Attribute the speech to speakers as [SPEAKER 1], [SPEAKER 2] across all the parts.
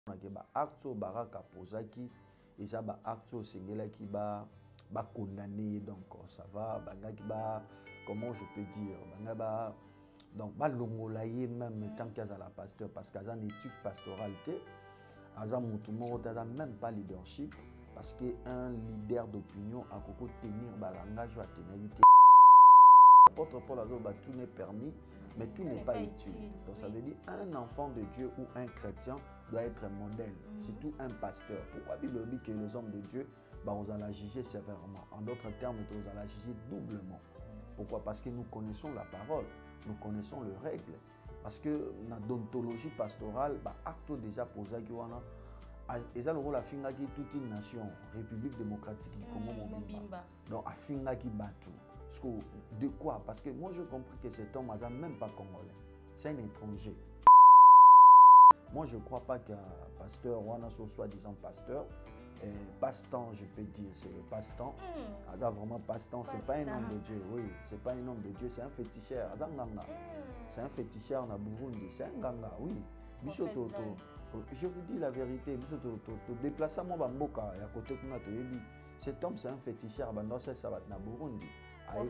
[SPEAKER 1] ba acte baraka posaki et ça ba acte singela qui ba condamné donc ça va bangaki ba comment je peux dire banga ba donc ba longolaye même tant qu'à la pasteur parce qu'à une étude pastorale aza mutu moko même pas leadership parce que un leader d'opinion a koko tenir ba langage à tenir. Apôtre Paul a dit bah, tout n'est permis, mais tout n'est pas utile. Donc ça veut dire un enfant de Dieu ou un chrétien doit être un modèle, surtout un pasteur. Pourquoi la Bible dit que les hommes de Dieu, bah, on va la juger sévèrement. En d'autres termes, on va la juger doublement. Pourquoi? Parce que nous connaissons la parole, nous connaissons les règles. Parce que dans l'odontologie pastorale, bah, acte déjà posé et ça le rôle a fingaki toute une nation, République démocratique du Congo Mobimba. Donc a fingaki Batu. De quoi? Parce que moi je comprends que cet homme n'est même pas congolais. C'est un étranger. Moi je ne crois pas qu'un pasteur, ou un soi-disant pasteur, passe-temps, je peux dire, c'est le passe-temps. Vraiment passe-temps, ce n'est pas un homme de Dieu. Oui, ce n'est pas un homme de Dieu, c'est un féticheur. C'est un féticheur dans Burundi, c'est un ganga, oui. Je vous dis la vérité, déplacement Bamboka, à côté de cet homme c'est un féticheur, c'est ça va Burundi. Oui,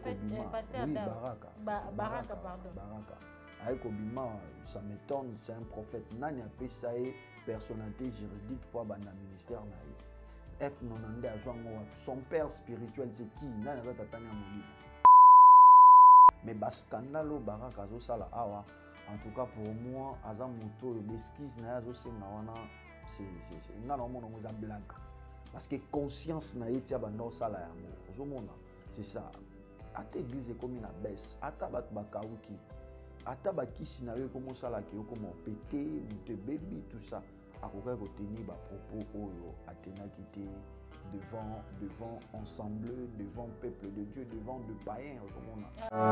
[SPEAKER 1] Baraka. Avec Obima, ça m'étonne, c'est un prophète. Nani a ça personnalité juridique pour le ministère. F Nonande a son père spirituel, c'est qui? Nani a tatani à mon livre. Mais Baskandalo Baraka Zosala Awa, en tout cas pour moi, Azamoto, le besquise na zo sengawana, c'est une blague. Parce que conscience na été abandon sala yango. C'est ça. Ata église comme une baisse, ata bat bakauki, ata bakisi na yo comme ça là qui yo comme pété, te baby tout ça, akoka ko tenir ba propos oyo atena kité devant ensemble, devant peuple de Dieu, devant de païens au monde.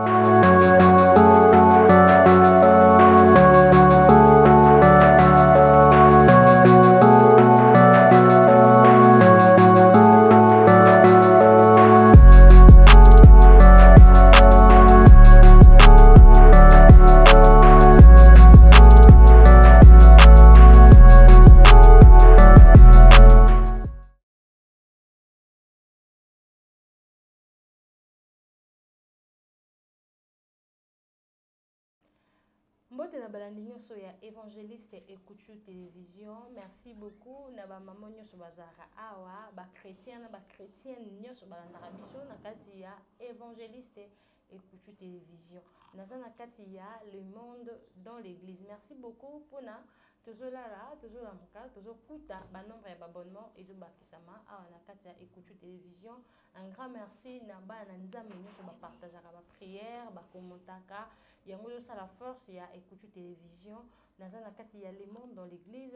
[SPEAKER 2] Mbote na balandi nyonso ya évangéliste et Couture télévision. Merci beaucoup na ba maman nyonso bazara awa ba chrétien na ba chrétienne nyonso balandaka biso na kati ya évangéliste et Couture télévision. Naza na kati ya le monde dans l'église. Merci beaucoup pour na tozolala tozolamuka tozokuta ba nombre ya abonnement ezobakisama awa na kati ya Couture télévision. Un grand merci na ba na nzambe nyonso ba partageaka ba prière ba commentaka. Yango ça la force ya Couture télévision naza na kati ya le monde dans l'église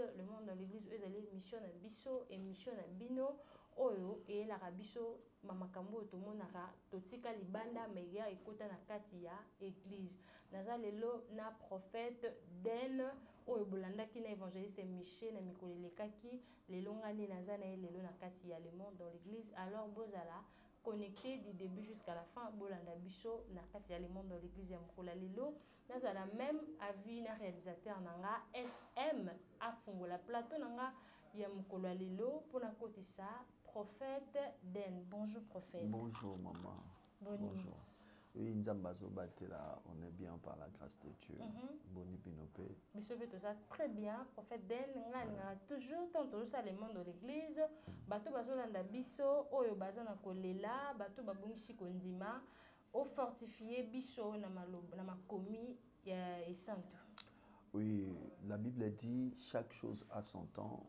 [SPEAKER 2] ezali mission na biso émission na bino oyo et la biso mamakambo tomonaka totika libanda meya ekota na kati ya église naza lelo na prophète Den oyo bolandaki na évangéliste Michel na mikolo lekaki lelo ngani naza na lelo na kati ya le monde dans l'église alors bozala connecté du début jusqu'à la fin bolanda biso na kati ya le monde dans l'église ya mkola lelo nazala même avis na réalisateur nanga SM afungola plateau nanga ya mkola lelo pona kotisa prophète Den. Bonjour prophète.
[SPEAKER 1] Bonjour maman. Bonjour. Oui, Nzambazo Batela, on est bien par la grâce de Dieu. Boni Binope.
[SPEAKER 2] Monsieur ça très bien, prophète Den, toujours tant le monde de l'église, bato bazolanda biso, oyo bazana kolela, bato babungisi kondima, au fortifié biso na makomi et sainte.
[SPEAKER 1] Oui, la Bible dit chaque chose a son temps.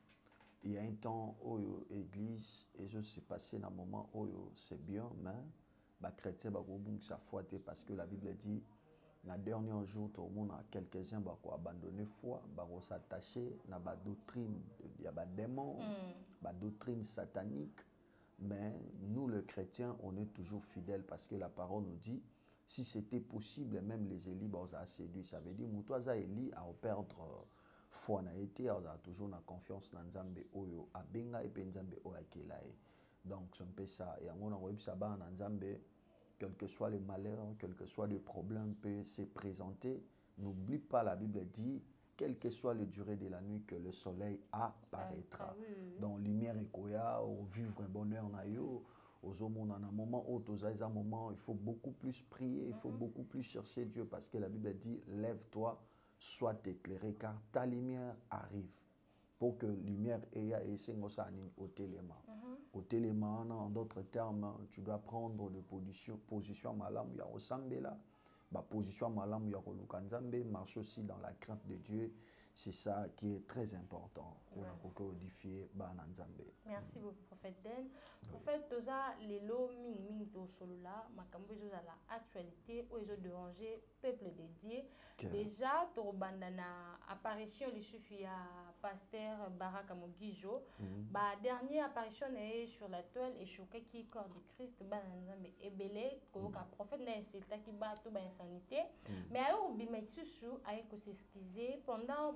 [SPEAKER 1] Il y a un temps où l'église et je suis passé dans un moment où c'est bien, mais les chrétiens ça foi parce que la Bible dit dans le dernier jour tout le monde a quelques-uns qui abandonner foi, qui s'attacher à la doctrine, il y a des démons, la doctrine satanique, mais nous les chrétiens on est toujours fidèles parce que la parole nous dit si c'était possible même les Élis ont séduit, ça veut dire que Élie a perdre foi na été a toujours na confiance dans Nzambe oyo abenga et Nzambe oyo akelae. Donc c'est un peu ça et on a reçu ça dans Nzambe quel que soit le malheur, quel que soit le problème peut se présenter, n'oublie pas la Bible dit quelle que soit la durée de la nuit, que le soleil apparaîtra. Donc, lumière et koya, au vivre un bonheur na yo, aux hommes, on a un moment où un moment, il faut beaucoup plus prier, il faut beaucoup plus chercher Dieu, parce que la Bible dit, lève-toi, sois éclairé, car ta lumière arrive. Pour que lumière ait au téléma. Au téléma, en d'autres termes, tu dois prendre de position malam, il y a au sambela, position malam, il y a au lukanzambe, marche aussi dans la crainte de Dieu. C'est ça qui est très important pour codifier Bananzambe.
[SPEAKER 2] Merci beaucoup, prophète Den. Prophète, toza lelo ming to solo là, makambo ezo la actualité ou ezo déranger peuple dédié. Déjà to bandana apparition li suffit à pasteur Baraka Mogijo. Ba dernière apparition est sur la toile et choqué qui corps du Christ Bananzambe ebele ko ka prophète na insulta ki ba to ba insanité. Mais ayo bima susu ay ko s'excuser pendant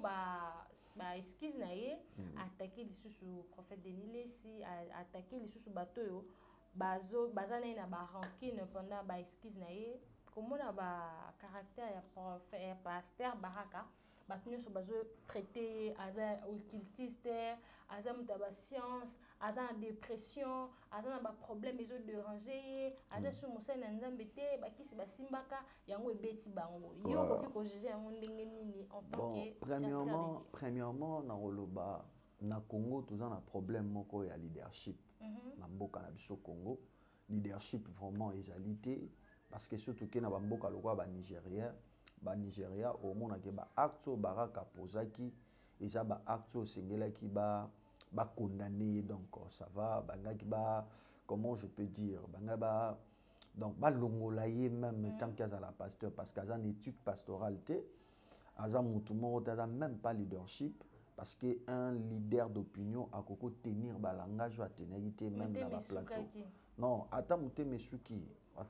[SPEAKER 2] ba excuse na ye attaquer les sous prophète Denis Lessi attaquer les sous bateau yo bazana na ba rancune pendant ba excuse na ye comment na ba caractère ya prophète pasteur Baraka batunyo so bazo traiter aza occultiste aza mutaba science aza en dépression aza na ba problème ezo déranger aza sous mosana nzambe te bakisi basimbaka yango ebeti bango yo koki ko juger yango ndenge nini en tant que
[SPEAKER 1] premièrement na roloba na Congo tous un problème moko ya leadership na mboka na biso Congo leadership vraiment égalité parce que surtout que na mboka lokwa ba Nigeria au monde ke ba acte Baraka posaki eza ba acte sengelaki ba condamné donc ça va bangaki ba comment je peux dire bangaba donc ba longolaye même tant qu'à la pasteur parce qu'à une étude pastorale té aza mutu moko ta même pas leadership parce que un leader d'opinion a koko tenir ba langage à tenir même na ba plateau non ata muté mesuki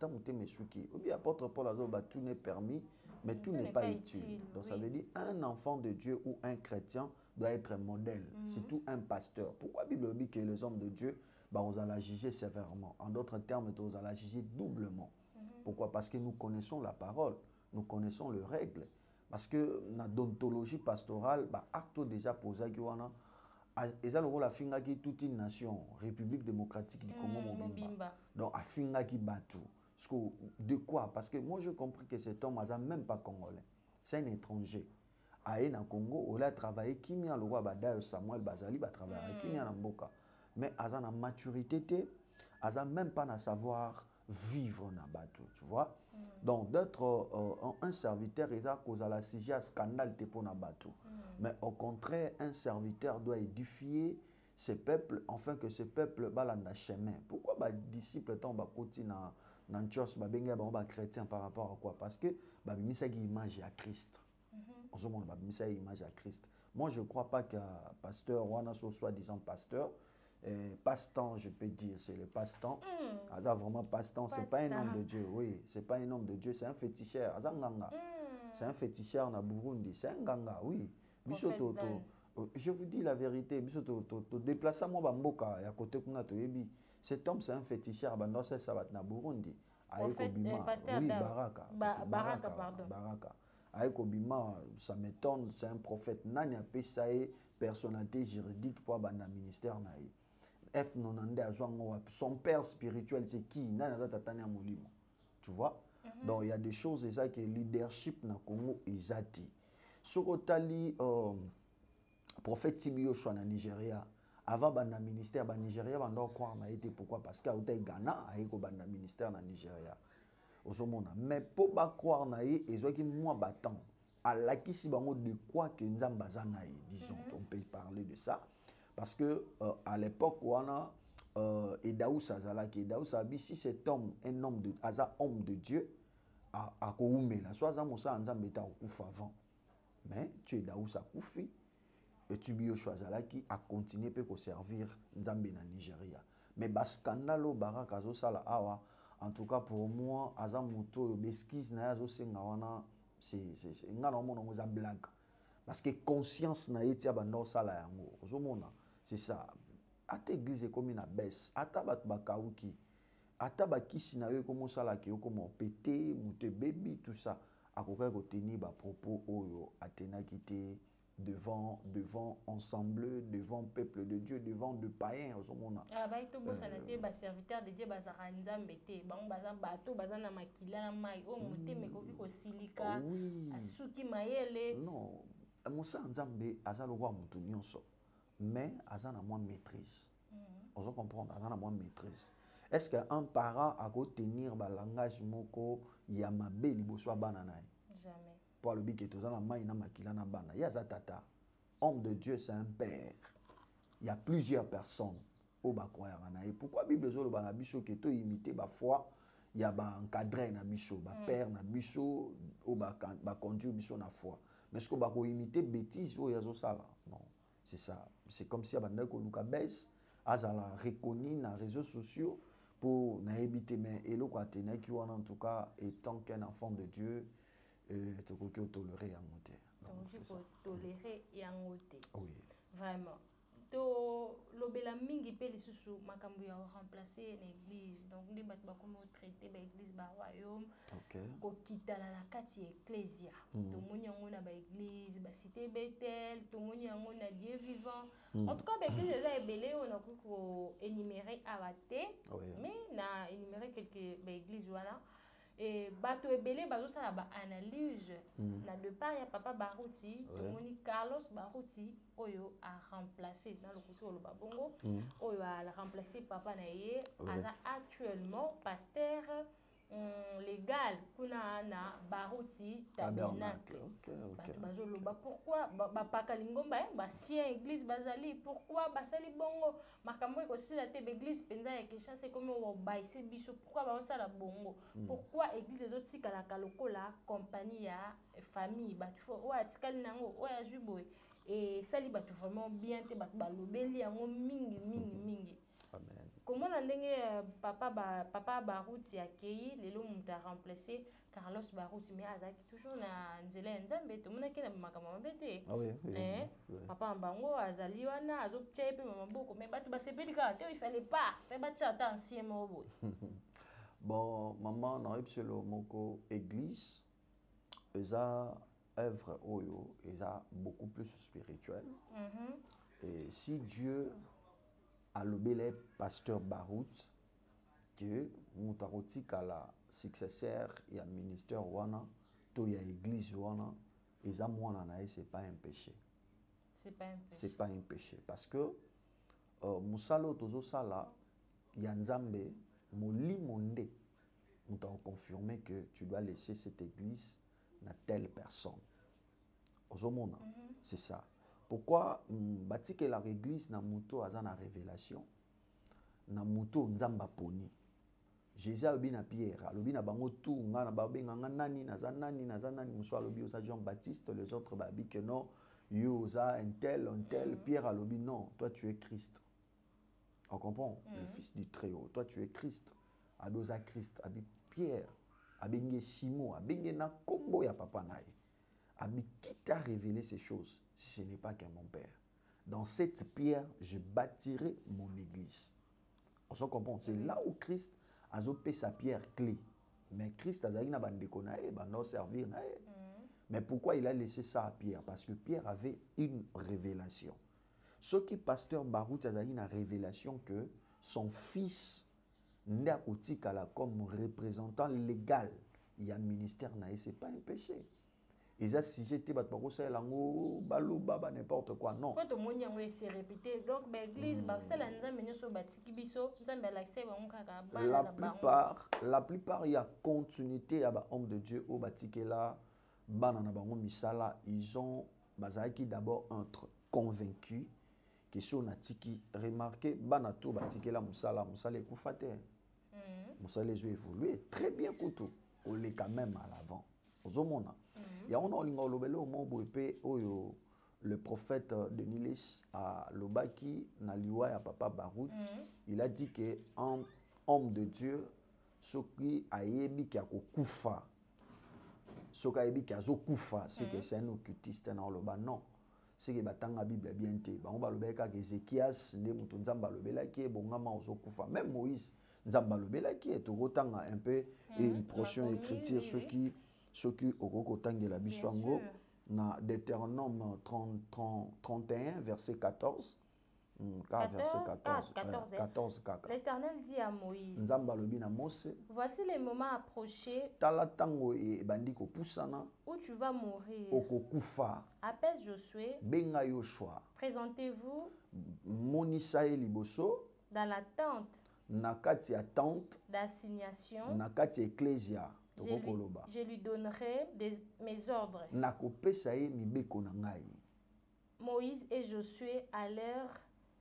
[SPEAKER 1] ou bien apôtre Paul azoba tout n'est permis mais tout n'est pas utile. Donc ça veut dire un enfant de Dieu ou un chrétien doit être un modèle, surtout un pasteur. Pourquoi la Bible dit que les hommes de Dieu, on va la juger sévèrement. En d'autres termes, on va la juger doublement. Pourquoi? Parce que nous connaissons la parole, nous connaissons les règles. Parce que dans l'odontologie pastorale, acte déjà posé qui wana et ça le rôle a finga qui toute une nation, République démocratique du Congo Mobimba. Donc a finga qui batou. De quoi? Parce que moi je comprends que cet homme n'est même pas congolais. C'est un étranger. Aïe na Congo, il a travaillé Kimia le roi Badaï Samuel Bazali a travaillé Kimia na Mboka. Mais à sa maturité, à sa même pas na savoir vivre na bateau, tu vois. Donc d'être un serviteur, il a causé la sujet à scandale pour na bateau. Mais au contraire, un serviteur doit édifier ce peuple, afin que ce peuple balanda chemin. Pourquoi les disciples sont côté na Nantios, les chrétiens par rapport à quoi? Parce que ils ont une image à Christ. Image à Christ. Moi, je ne crois pas qu'un pasteur, ou soi-disant pasteur, passe-temps, je peux dire, c'est le passe-temps. Vraiment passe-temps, ce n'est pas un homme de Dieu. Oui, ce n'est pas un homme de Dieu, c'est un féticheur. C'est un féticheur na Burundi, c'est un ganga, oui. Je vous dis la vérité, déplacer moi bamboka à côté kuna toyebi. Cet homme c'est un féticheur bando ça va na Burundi. Oui, Baraka. Aïko Bima, ça m'étonne, c'est un prophète. Nani a payé ça personnalité juridique pour le ministère naï. F nonande son père spirituel c'est qui? Nani a tatane molimo. Tu vois? Donc il y a des choses et ça que leadership na Congo ezati. Sokotali prophète Tibio Chou na Nigeria. Avant banda ministère ba Nigeria banda croire na été pourquoi? Parce que au Ghana aïko banda ministère na Nigeria. Mais pour pas croire naïe et soit qui moi battant à la qui si bango de quoi que nzambaza naïe disons on peut parler de ça parce que à l'époque wana Edaou Sazala qui Edaou Sabi si cet homme un homme de asa homme de Dieu à Koume la soit zamosa nzambeta okufa avant mais tu Edaou sa koufi et tu bio choisala qui a continué peut servir nzambe na Nigeria mais bas scandalo Baraka zo sala awa. En tout cas, pour moi, Azamuto, l'esquisse na yazo sengawana, c'est ngana blague. Parce que conscience na yeti abando sala yango. Ozomona, c'est ça. Ata église comme une baisse, ata bat bakauki, ata bakisi na yo comme sala ki comme pété, mute baby tout ça. Akoka ko tenir ba propos oyo atena kité devant ensemble, devant peuple de Dieu, devant de païens.
[SPEAKER 2] Ah, bah, tout beau, ça n'était pas serviteur de Dieu, bah, ça ranza mbete, bah, on baza bateau, baza na makila na mai, oh, moté, mais koki ko silika,
[SPEAKER 1] oui.
[SPEAKER 2] asuki maele.
[SPEAKER 1] Non, Moussa Nzambe, aza le roi moutou nyonso, mais aza na moins maîtrise. On doit comprendre, aza na moins maîtrise. Est-ce qu'un parent a pu tenir le langage moko yamabe liboso banana?
[SPEAKER 2] Jamais.
[SPEAKER 1] Pour le bique tout ça na mai na makila na bana. Ya za tata. Homme de Dieu, c'est un père. Il y a plusieurs personnes au bakoya na et pourquoi Bible zo le bana biso que to imiter ba foi, il y a ba encadré na biso, ba père na biso au ba conduire biso na foi. Mais ce que ba ko imiter bêtise o ya zo sala. Non, c'est ça. C'est comme si abanda ko luka bes azala reconnu na réseaux sociaux pour na éviter mais elo ko atena qui en tout cas étant qu'un enfant de Dieu tu peux tolérer en moté.
[SPEAKER 2] Donc il faut tolérer et en moté.
[SPEAKER 1] Oui.
[SPEAKER 2] Vraiment. To lobela mingi pe lisusu makambo ya remplacer l'église. Donc ndi bat ba comment traiter ba église ba royaume.
[SPEAKER 1] OK.
[SPEAKER 2] Ko kitala na kati ecclesia. To moni yango na ba église, ba cité Bethel, to moni yango na Dieu vivant. En tout cas ba église eza ebele on a ko énumérer abate. Mais na énumérer quelques ba église voilà. Et bato ebele bazo sala ba analyse na de part ya papa Barouti tomoni Carlos Barouti oyo a remplacé dans le côté le babongo oyo a remplacé papa na ye aza actuellement pasteur légal kuna na Barouti tabernacle. Bato bazo loba pourquoi ba paka lingomba ba sien église bazali pourquoi basali bongo makambo ko sila te église penza ya Kinshasa comme o baise biso pourquoi ba sala bongo pourquoi église ezotika la kalokola compagnie ya famille bato fo o atikali nango o ya juboy et sali bato vraiment bien te bato balobeli yango mingi.
[SPEAKER 1] Amen.
[SPEAKER 2] Comment on a papa Barouti akei lelo muta remplacer Carlos Barouti mais azaki toujours na nzela nzambe to mona kena makambo mabete.
[SPEAKER 1] Ah oui,
[SPEAKER 2] Papa Mbango azali wana azoptia pe maboko mais bato basepeli ka te il fallait pas faire batia ta ancien mobo.
[SPEAKER 1] Bon, maman na epselo moko église eza œuvre oyo eza beaucoup plus spirituel. Et si Dieu a lobelé pasteur Barout que mutaroti kala successeur et ministère wana to ya église wana eza mwana na c'est pas un péché.
[SPEAKER 2] C'est pas un péché.
[SPEAKER 1] C'est pas un péché parce que musalo tozo sala ya nzambe molimonde on t'a confirmé que tu dois laisser cette église na telle personne. Ozomona, c'est ça. Pourquoi batike la église na muto aza na révélation na muto nzamba poni. Jésus alobi na Pierre, alobi na bango tout nga na babenga nga nani naza nani muso alobi oza Jean-Baptiste, les autres babi que non yo oza un tel Pierre alobi non, toi tu es Christ. On comprend le fils du Très-Haut, toi tu es Christ. Abi oza Christ, abi Pierre, abenge Simon, abenge na kombo ya papa nae. Abi qui t'a révélé ces choses si ce n'est pas que mon Père. Dans cette pierre, je bâtirai mon église. On se comprend. C'est là où Christ a opé sa pierre clé. Mais Christ a dit na servir na. Mais pourquoi il a laissé ça à Pierre? Parce que Pierre avait une révélation. Ce qui pasteur Barout a une révélation que son fils n'a comme représentant légal. Il y a un ministère na, c'est pas un péché. Et ça, si j'étais lango balou baba n'importe quoi, non.
[SPEAKER 2] Quand on moni yango c'est répété donc l'église ba sala nzambe nyoso batiki biso nzambe l'accès ba ngaka ba
[SPEAKER 1] la plupart il y a continuité à ba homme de Dieu au batike là bana na bango misala ils ont bazaki d'abord entre convaincus que si on a tiki remarqué bana to batike là musala ekufate. Musala les yeux évolué très bien kutu on les quand même à l'avant. Ozomona. Il y a le prophète de Nilis à Lobaki, Naliwa et Papa Barout, il a dit que un homme de Dieu, ce qui a yebi qui a kufa, ce qui a yebi qui a kufa, c'est que c'est un occultiste dans le bas. Non, c'est que batanga Bible bien té. Ba on ba lobeka que Ézéchias ne mutu nzamba lobela ki bongama ozo kufa. Même Moïse nzamba lobela ki et totanga un peu une portion écriture ce qui okoko tangela biswango dans Deutéronome 31, verset 14.
[SPEAKER 2] 14,
[SPEAKER 1] verset 14.
[SPEAKER 2] 14,
[SPEAKER 1] 14 kaka.
[SPEAKER 2] L'Éternel dit à Moïse,
[SPEAKER 1] Nzamba lobi na Mose.
[SPEAKER 2] voici les moments approchés
[SPEAKER 1] Tala tango e bandi ko pusana.
[SPEAKER 2] où tu vas mourir.
[SPEAKER 1] Okokufa.
[SPEAKER 2] Appelle Josué,
[SPEAKER 1] Benga Yoshua.
[SPEAKER 2] présentez-vous
[SPEAKER 1] Monisa e liboso.
[SPEAKER 2] dans la tente
[SPEAKER 1] Nakati ya tente.
[SPEAKER 2] d'assignation.
[SPEAKER 1] Nakati ecclesia.
[SPEAKER 2] Je lui donnerai mes ordres.
[SPEAKER 1] Nakopesa ye mibeko na ngai.
[SPEAKER 2] Moïse et Josué allèrent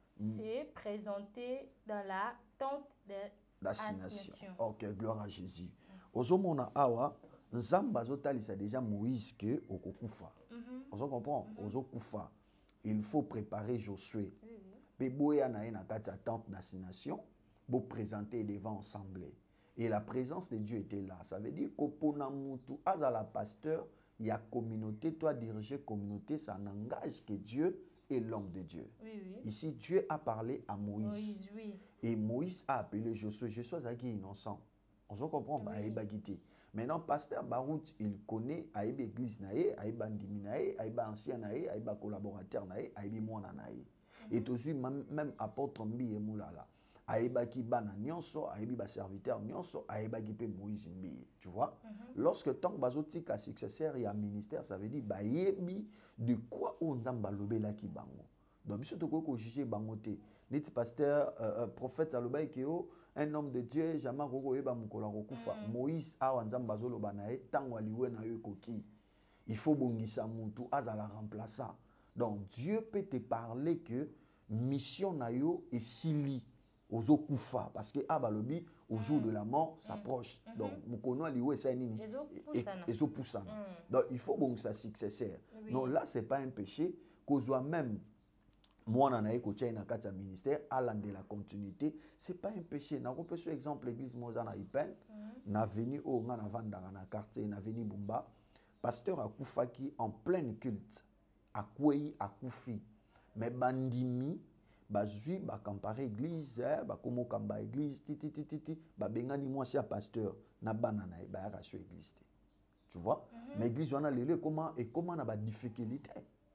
[SPEAKER 2] se présenter dans la tente d'assignation.
[SPEAKER 1] Ok, gloire à Jésus. Ozomona awa, Nzamba zotalisa déjà Moïse que okokufa. Ozo comprend, ozokufa. Il faut préparer Josué. Pe boya na ye na kati ya tente d'assignation, bo présenter devant assemblée. Et la présence de Dieu était là. Ça veut dire qu'opona mutu azala pasteur, il y a communauté, toi diriger communauté, ça n'engage que Dieu et l'homme de Dieu. Ici, Dieu a parlé à Moïse. Et Moïse a appelé Josué. Josué est innocent. On se comprend, maintenant, pasteur Barout, il connaît Aïba église, Aïba Ndimi, Aïba ancien, Aïba collaborateur, Aïba moana. Et aussi, même apôtre Mbi et Moulala. Aïba qui bana nyonso, Aïba serviteur nyonso, Aïba qui peut Moïse Mbi. Tu vois? Lorsque tant bazotika successeur et un ministère, ça veut dire bayebi de quoi on zamba lobela ki bango. Donc biso toko ko juger bangote. Neti pasteur prophète Salobai keo un homme de Dieu jamais koko yeba mukola kokufa. Moïse awa nzamba zoloba na ye tango aliwe na yo koki. Il faut bongisa mutu azala remplaçant. Donc Dieu peut te parler que mission na yo est sili aux okufa parce que abalobi au jour de la mort s'approche. Donc mukono aliwe sa nini ezopusana. Donc il faut bongisa successeur. Non là c'est pas un péché qu'au soit même moi na ye ko na kati ministère allant de la continuité, c'est pas un péché. Na ko peso exemple l'église Mozana Ipen na venu au ngana vandanga na quartier na venu Bumba pasteur akufaki en plein culte akwei akufi mais bandimi bazui ba comparer église ba komo kamba église titi ba bengani moi c'est pasteur na banana ba ya ratio église. Tu vois? Mais église wana lele comment na ba difficulté.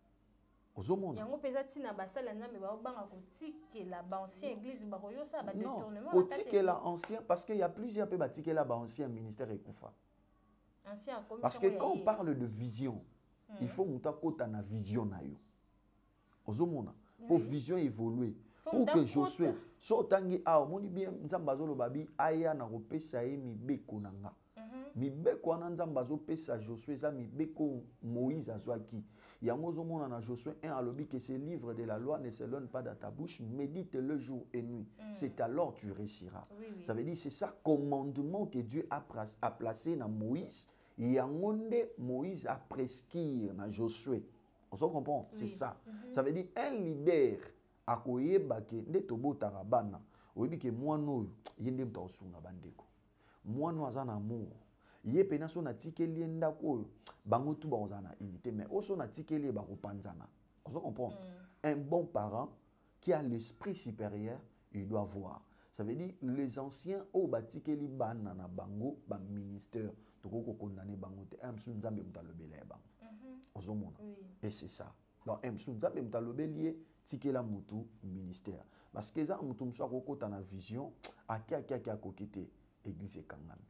[SPEAKER 2] Yango peza tina basala nzambe ba banga kotikela ba ancien église ba koyosa ba détournement.
[SPEAKER 1] Non, kotikela ancien parce qu'il y a plusieurs pe batikela ba ancien ministère ekufa.
[SPEAKER 2] Ancien comme
[SPEAKER 1] parce que quand on parle de vision, il faut muta kota na vision na yo. Ozomona pour vision évoluer pour que Josué so tangi a moni bien nzamba zolo babi aya na kopesa ye mibeko nanga. Mibeko wana nzamba zo pesa Josué za mibeko Moïse azwaki. Yango zomona na Josué 1 alobi que ce livre de la loi ne s'éloigne pas de ta bouche, médite le jour et nuit. C'est alors tu réussiras. Ça veut dire c'est ça commandement que Dieu a placé dans Moïse. Yango nde Moïse a prescrire na Josué. On se comprend? C'est ça. Ça veut dire un leader akoyeba ke nde tobotaka bana. Oyebi ke mwana oyo yende mta osunga bandeko. Mwana aza na amour. Ye pena so na tikeli ndako oyo bango tu ba na unité mais oso na tikeli ba kopanzana. On se comprend? Un bon parent qui a l'esprit supérieur, il doit voir. Ça veut dire les anciens au batikeli bana na bango ba ministère toko condamner bango te am sun nzambe mutalobela bango. Ozomona. Et c'est ça. Donc am sun nzambe mutalobelier tikela mutu ministère parce que ça mutu mso akokota na vision aki akokite église ekangami.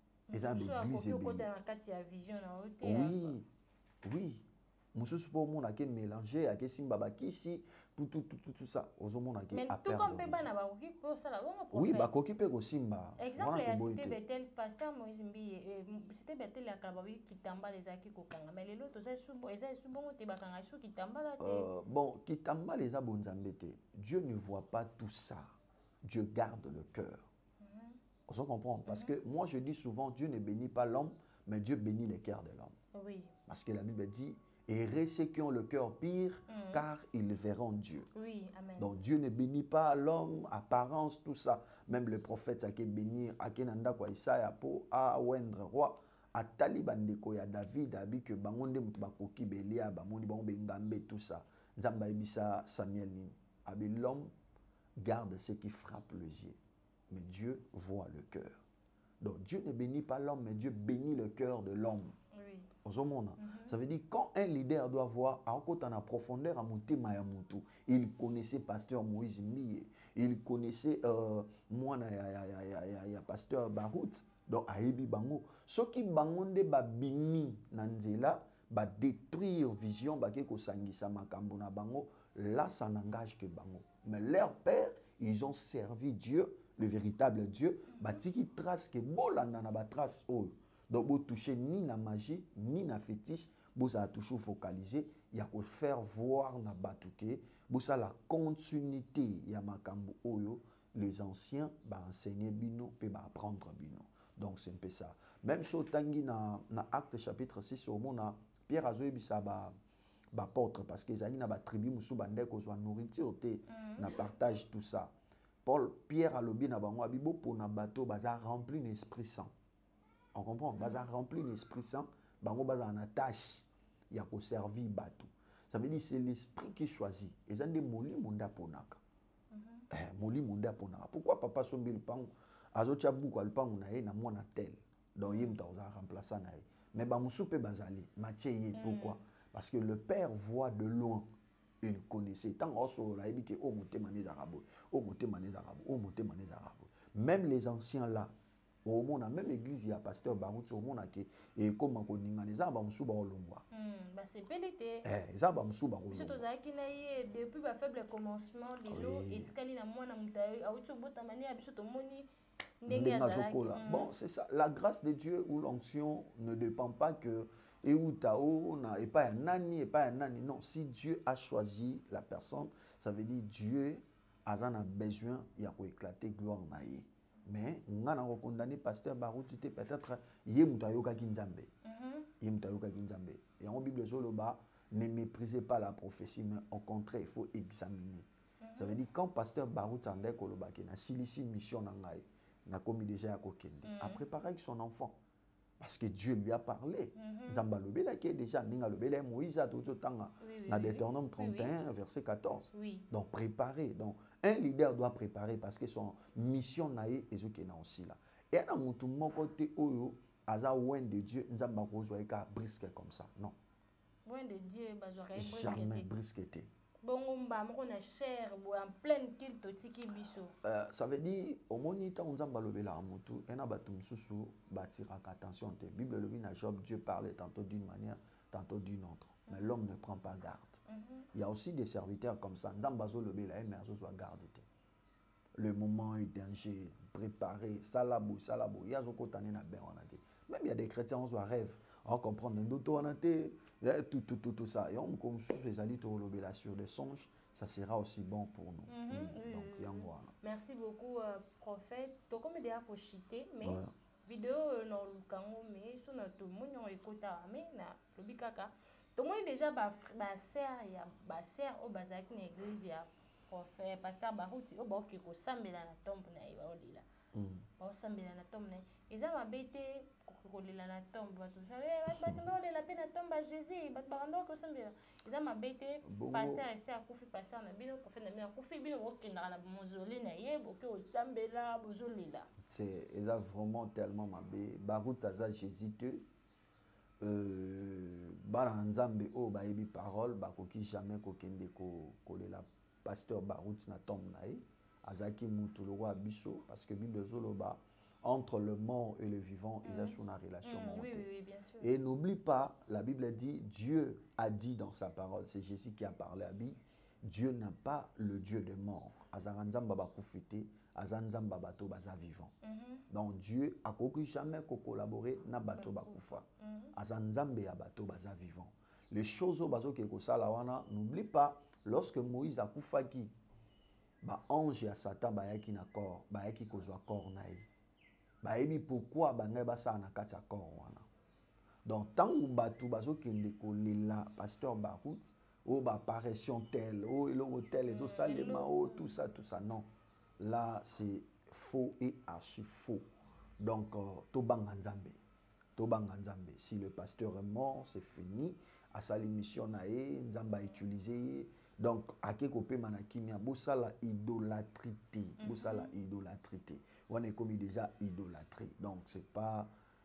[SPEAKER 1] Oui, oui. Mususu po mona ke mélanger ake simba bakisi tout ça ozomona ke
[SPEAKER 2] a perdre. Mais tout comme ba koki ko sala bongo prophète.
[SPEAKER 1] Oui, ba koki pe ko simba.
[SPEAKER 2] Exemple ya cité Bethel pasteur Moïse Mbi cité Bethel ya kababi kitamba les aki ko kanga mais lelo to ça subo eza bongo te bakanga su kitamba la te.
[SPEAKER 1] Bon, kitamba les abonzambe te. Dieu ne voit pas tout ça. Dieu garde le cœur. On se comprend. Parce que moi, je dis souvent, Dieu ne bénit pas l'homme, mais Dieu bénit le cœur de l'homme.
[SPEAKER 2] Oui.
[SPEAKER 1] Parce que la Bible dit, heureux ceux qui ont le cœur pire, car ils verront Dieu.
[SPEAKER 2] Oui, amen.
[SPEAKER 1] Donc Dieu ne bénit pas l'homme, apparence, tout ça. Même le prophète a béni, a kenanda kwa Isaiah po a wendre roi, a talibandeko ya David abi que bangonde mutubakoki belia bamoni bango bengambe tout ça. Nzamba ebisa Samuel ni. Abi l'homme garde ce qui frappe les yeux. Mais Dieu voit le cœur. Donc Dieu ne bénit pas l'homme, mais Dieu bénit le cœur de l'homme.
[SPEAKER 2] Oui.
[SPEAKER 1] Ça veut dire quand un leader doit voir à côté en profondeur à monter Mayamutu, il connaissait pasteur Moïse Mbiye, il connaissait moi ya pasteur Barout, donc Aebi Bango. Ce qui bangonde ba bimi nanzela ba détruire vision ba ke ko sangisa makambo na bango, là ça n'engage que bango. Mais leur père, ils ont servi Dieu, le véritable Dieu, ba tiki trace que bolanda na ba trace oh. Donc, vous touchez ni la magie, ni la fétiche, vous avez toujours focalisé, il y a qu'à faire voir na batouke, vous avez la continuité, il y a makambo oyo, les anciens, bah enseigner bino, puis bah apprendre bino. Donc, c'est un peu ça. Même chose, tangi na Acte chapitre 6, au monde, Pierre a joué ça bah porte, parce que ils ont ba tribu musu bande ko soit nourriture te, na partage tout ça. Pierre a lobi na bango abibo pour na bateau, bah rempli l'Esprit Saint. On comprend, baza rempli l'Esprit Saint, bango baza en attache, il y a qu'au servir bateau. Ça veut dire c'est l'esprit qui choisit. Et ça dit moli munda ponaka. Moli munda ponaka. Pourquoi papa sombi le pang azotia buku al pang na na mwana tel. Donc yim ta oza remplaçant na. Mais ba musupe bazali, Mathieu yé pourquoi? Parce que le père voit de loin. Il connaissait tant aussi la ebi que o monte mané arabo, o monte mané arabo, o monte mané arabo. Même les anciens là au monde, même l'église, il y a pasteur Barout, au monde, et comme on dit, les arbres ont souba au lomba.
[SPEAKER 2] C'est pelleté.
[SPEAKER 1] Les arbres ont souba au lomba.
[SPEAKER 2] Surtout, depuis le faible commencement, les lots, et tkali na mwana mutayo, a utu bota mani abiso to moni.
[SPEAKER 1] Bon, c'est ça. La grâce de Dieu ou l'onction ne dépend pas que et ou tao et pas un nani et pas un nani. Non, si Dieu a choisi la personne, ça veut dire Dieu a besoin, il y a pour éclater gloire naïe. Mais on a condamné pasteur Barout peut-être yemutayoka kinzambe. Yemutayoka kinzambe. Et en Bible Zoloba, ne méprisez pas la prophétie, mais au contraire, il faut examiner. Ça veut dire quand pasteur Barout ande koloba ki na silisi mission nangai, na commis déjà à kokende, a préparé avec son enfant. Parce que Dieu lui a parlé. Nzamba lobela qui est déjà ninga lobela Moïse a tout tanga na Deutéronome 31 verset 14. Donc préparer. Donc un leader doit préparer parce que son mission naé ezokena aussi là. Et na mutu moko te oyo aza ouen de Dieu nzamba kozwa eka brisque comme ça. Non.
[SPEAKER 2] Ouen de Dieu bazora brisque.
[SPEAKER 1] Jamais brisque te.
[SPEAKER 2] Bongomba moko na cher bo en pleine kill totiki biso.
[SPEAKER 1] Ça veut dire au monita nzamba lobela amutu ena batum susu batiraka attention te. Bible lobi na Job Dieu parle tantôt d'une manière tantôt d'une autre. Mais l'homme ne prend pas garde. Il y a aussi des serviteurs comme ça. Nzamba zo lobela mais azo soit garde te. Le moment est danger, préparé, salabo, il y a zo kotane na ben on a dit. Même il y a des chrétiens on soit rêve, on comprend ndoto on a tout ça. Et on comme sous les alliés lobela sur des songes, ça sera aussi bon pour nous. Donc il y a moi.
[SPEAKER 2] Merci beaucoup prophète. To comme déjà pour chiter mais vidéo no lukango mais sur notre monde écouta mais na lobikaka. To monde déjà ba sœur ya ba sœur au bazaki na église ya prophète pasteur Barouti au ba ko sambela na tombe na iba olila. Ba sambela na tombe na eza mabete kolela na tombe bato bato la peine na tombe à Jésus bato barando ko sambela eza mabete pasteur esa akufi pasteur na bino prophète na bino akufi bino okenda na mozole na ye boke osambela bozolela.
[SPEAKER 1] C'est vraiment tellement mabé Barouti aza Jésus te bana nzambe o ba yebi parole ba koki jamais kokende kolela pasteur Barouti na tombe na ye azaki mutu le roi biso parce que Bible zoloba entre le mort et le vivant, ils ont sur une relation montée.
[SPEAKER 2] Bien sûr.
[SPEAKER 1] Et n'oublie pas, la Bible dit, Dieu a dit dans sa parole, c'est Jésus qui a parlé à Bi, Dieu n'a pas le Dieu de mort. Azanzam baba koufite, azanzam babato baza vivant. Donc Dieu a jamais collaboré na bato bakoufa. Azanzam be abato baza vivant. Les choses au bazo ke ko salawana, n'oublie pas, lorsque Moïse a koufaki, ba ange ya Satan ba yaki na corps, ba yaki kozwa corps na ye. Baebi pourquoi bangay basa na kati ya corps wana. Donc tant ou batu bazo kende ko lela pasteur Barout o ba apparition tel o elongo tel les salema o tout ça non. Là c'est faux et archi faux. Donc to banga nzambe. To banga nzambe. Si le pasteur est mort, c'est fini. À sa mission na e nzamba utiliser. Donc ake kopé manakimia bosala idolâtrie. Bosala idolâtrie. On est commis déjà idolâtrie. Donc c'est pas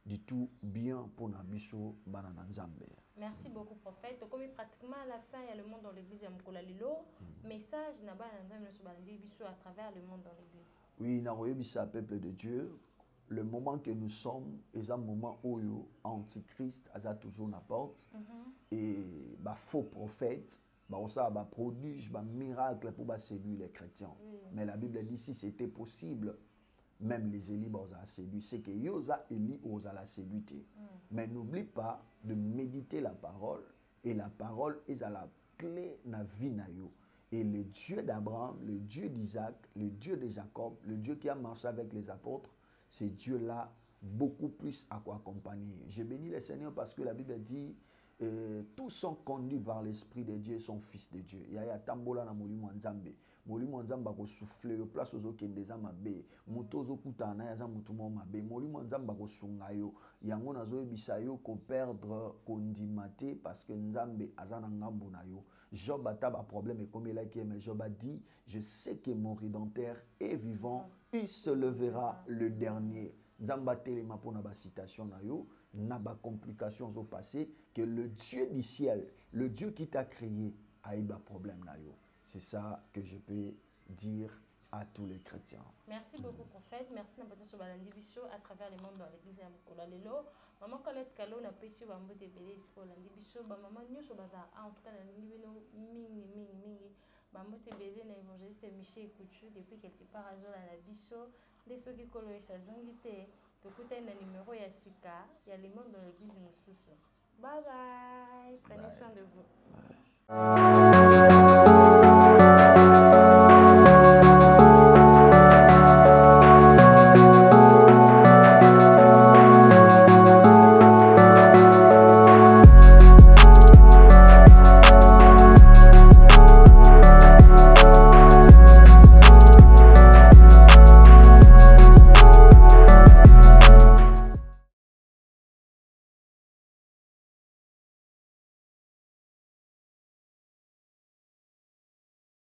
[SPEAKER 1] du tout bien pour Nabiso Banana Nzambe.
[SPEAKER 2] Merci beaucoup, prophète. Comme pratiquement à la fin, il y a le monde dans l'église, il y a Mkola Lilo. Message n'a pas à travers le monde dans l'église.
[SPEAKER 1] Oui, Naroyebisa, peuple de Dieu, le moment que nous sommes est un moment où Antichrist a toujours la porte et faux prophète, ça prodige, miracle pour séduire les chrétiens. Mais la Bible dit si c'était possible, même les Élis ont séduit. C'est que Yosa Élie ont la séduit. Mais n'oublie pas de méditer la parole et la parole est à la clé de la vie. Et le Dieu d'Abraham, le Dieu d'Isaac, le Dieu de Jacob, le Dieu qui a marché avec les apôtres, c'est Dieu-là beaucoup plus à quoi accompagner. Je bénis le Seigneur parce que la Bible dit tous sont conduits par l'Esprit de Dieu et sont fils de Dieu. Il y a tambola na molimo nzambe. Molimo nzamba ko souffler au place aux okendeza mabe. Mutozo kutana ya za mutumo mabe. Molimo nzamba ko sungayo. Yango nazo ebisa yo ko perdre kondimate parce que nzambe azana ngambo na yo. Job a un problème et comme il a dit, mais Job a dit, je sais que mon Rédempteur est vivant, il se levera le dernier. Nzamba telema pour na citation na yo, na ba complications au passé, que le Dieu du ciel, le Dieu qui t'a créé, a eu un problème na yo. C'est ça que je peux dire à tous les chrétiens.
[SPEAKER 2] Merci beaucoup, prophète. Merci à travers le monde dans l'église de Lelo. Maman Colette Kalo n'a pas su bambo de belé pour l'andibiso. Maman Nyuso Baza, en tout cas, mingi. Bambo de belé na évangéliste Michel Coutu depuis quelque part à Zola la biso. Dès ceux qui collent sa zongité, tu écoutes un numéro Yassika, il y a les mondes dans l'église Moussous. Bye bye. Prenez soin de vous.
[SPEAKER 1] Bye.